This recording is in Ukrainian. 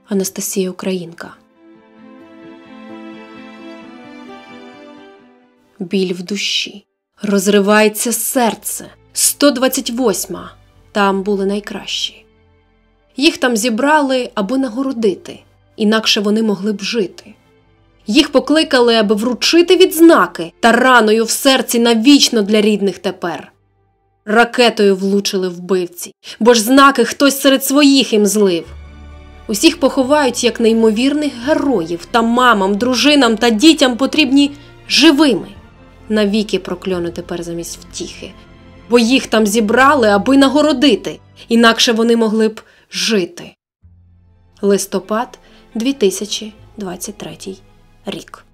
Анастасія Українка. Біль в душі. Розривається серце. 128-ма. Там були найкращі. Їх там зібрали, аби нагородити. Інакше вони могли б жити. Їх покликали, аби вручити відзнаки та раною в серці навічно для рідних тепер. Ракетою влучили вбивці, бо ж знаки хтось серед своїх їм злив. Усіх поховають як неймовірних героїв, та мамам, дружинам та дітям потрібні живими. Навіки прокльони тепер замість втіхи, бо їх там зібрали, аби нагородити, інакше вони могли б жити. Листопад 2023 рік.